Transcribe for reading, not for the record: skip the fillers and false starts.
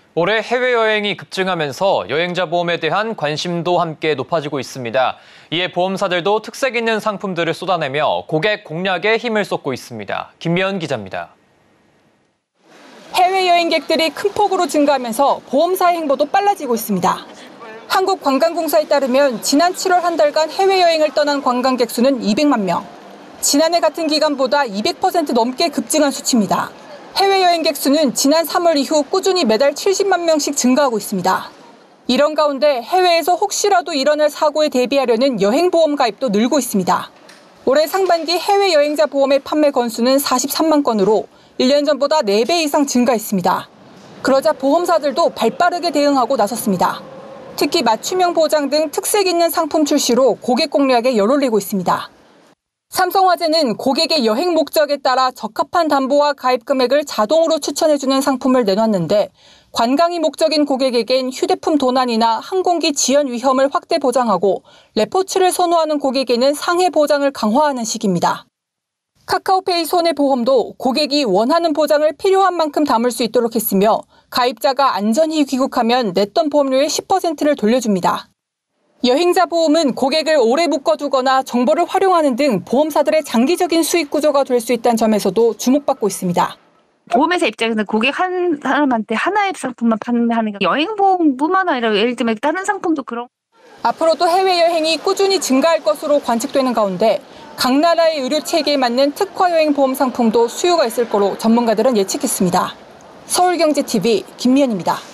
올해 해외여행이 급증하면서 여행자 보험에 대한 관심도 함께 높아지고 있습니다. 이에 보험사들도 특색 있는 상품들을 쏟아내며 고객 공략에 힘을 쏟고 있습니다. 김미연 기자입니다. 해외여행객들이 큰 폭으로 증가하면서 보험사의 행보도 빨라지고 있습니다. 한국관광공사에 따르면 지난 7월 한 달간 해외여행을 떠난 관광객 수는 200만 명. 지난해 같은 기간보다 200% 넘게 급증한 수치입니다. 해외여행객 수는 지난 3월 이후 꾸준히 매달 70만 명씩 증가하고 있습니다. 이런 가운데 해외에서 혹시라도 일어날 사고에 대비하려는 여행보험 가입도 늘고 있습니다. 올해 상반기 해외여행자 보험의 판매 건수는 43만 건으로 1년 전보다 4배 이상 증가했습니다. 그러자 보험사들도 발빠르게 대응하고 나섰습니다. 특히 맞춤형 보장 등 특색 있는 상품 출시로 고객 공략에 열올리고 있습니다. 삼성화재는 고객의 여행 목적에 따라 적합한 담보와 가입 금액을 자동으로 추천해주는 상품을 내놨는데 관광이 목적인 고객에겐 휴대폰 도난이나 항공기 지연 위험을 확대 보장하고 레포츠를 선호하는 고객에는 상해 보장을 강화하는 식입니다. 카카오페이 손해보험도 고객이 원하는 보장을 필요한 만큼 담을 수 있도록 했으며 가입자가 안전히 귀국하면 냈던 보험료의 10%를 돌려줍니다. 여행자 보험은 고객을 오래 묶어두거나 정보를 활용하는 등 보험사들의 장기적인 수익 구조가 될 수 있다는 점에서도 주목받고 있습니다. 보험회사 입장에서는 고객 한 사람한테 하나의 상품만 판매하는 게 여행보험뿐만 아니라 예를 들면 다른 상품도 그런. 앞으로도 해외여행이 꾸준히 증가할 것으로 관측되는 가운데 각 나라의 의료 체계에 맞는 특화 여행 보험 상품도 수요가 있을 거로 전문가들은 예측했습니다. 서울경제TV 김미연입니다.